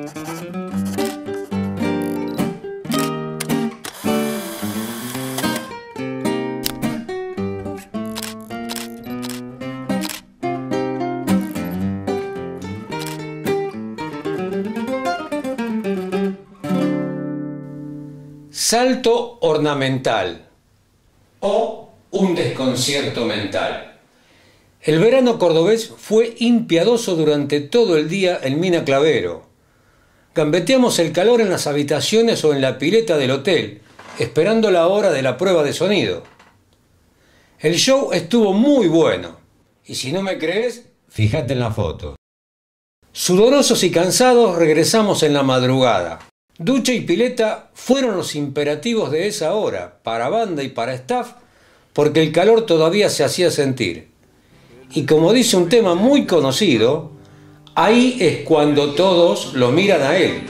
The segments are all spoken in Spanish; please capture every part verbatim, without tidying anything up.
Salto ornamental o un desconcierto mental. El verano cordobés fue impiadoso durante todo el día en Mina Clavero. Gambeteamos el calor en las habitaciones o en la pileta del hotel, esperando la hora de la prueba de sonido. El show estuvo muy bueno, y si no me crees, fíjate en la foto. Sudorosos y cansados regresamos en la madrugada. Ducha y pileta fueron los imperativos de esa hora, para banda y para staff, porque el calor todavía se hacía sentir. Y como dice un tema muy conocido, ahí es cuando todos lo miran a él.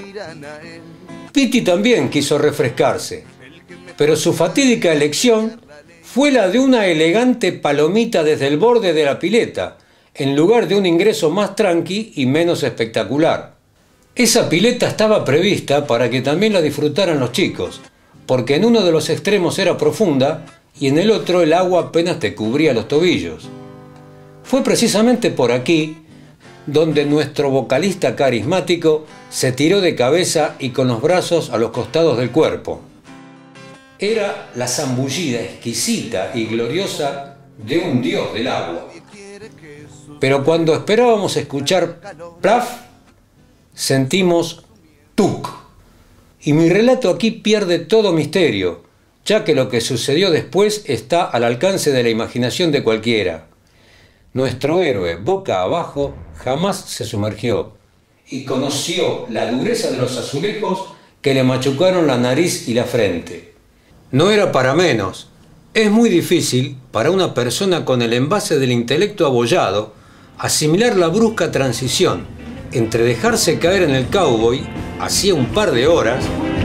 Piti también quiso refrescarse, pero su fatídica elección fue la de una elegante palomita desde el borde de la pileta, en lugar de un ingreso más tranqui y menos espectacular. Esa pileta estaba prevista para que también la disfrutaran los chicos, porque en uno de los extremos era profunda y en el otro el agua apenas te cubría los tobillos. Fue precisamente por aquí donde nuestro vocalista carismático se tiró de cabeza y con los brazos a los costados del cuerpo. Era la zambullida exquisita y gloriosa de un dios del agua. Pero cuando esperábamos escuchar plaf, sentimos tuc. Y mi relato aquí pierde todo misterio, ya que lo que sucedió después está al alcance de la imaginación de cualquiera. Nuestro héroe, boca abajo, jamás se sumergió y conoció la dureza de los azulejos que le machucaron la nariz y la frente. No era para menos. Es muy difícil para una persona con el envase del intelecto abollado asimilar la brusca transición entre dejarse caer en el cowboy hacía un par de horas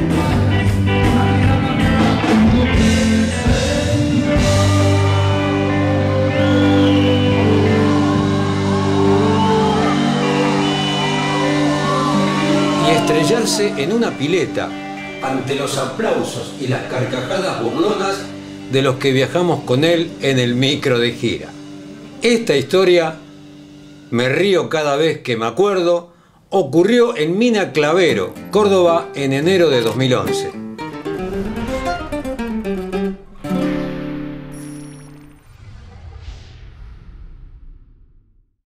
y estrellarse en una pileta ante los aplausos y las carcajadas burlonas de los que viajamos con él en el micro de gira. Esta historia, me río cada vez que me acuerdo, ocurrió en Mina Clavero, Córdoba, en enero de dos mil once.